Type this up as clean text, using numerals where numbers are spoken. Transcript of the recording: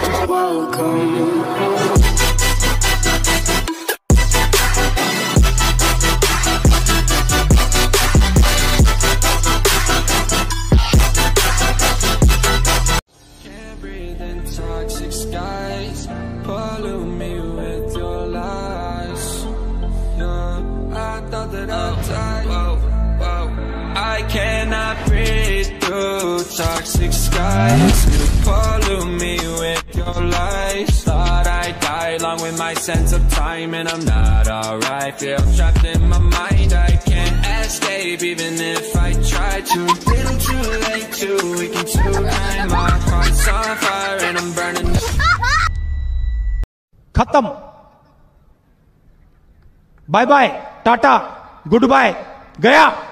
Can't breathe in toxic skies, pollute me with your lies. I thought that I'd die. I cannot breathe through toxic skies. You pollute me with your lies. Thought I'd die along with my sense of time, and I'm not alright. Feel trapped in my mind, I can't escape even if I try to. Little too late to weaken to end. My heart's on fire and I'm burning. खत्म. Bye bye, टाटा, good bye, गया.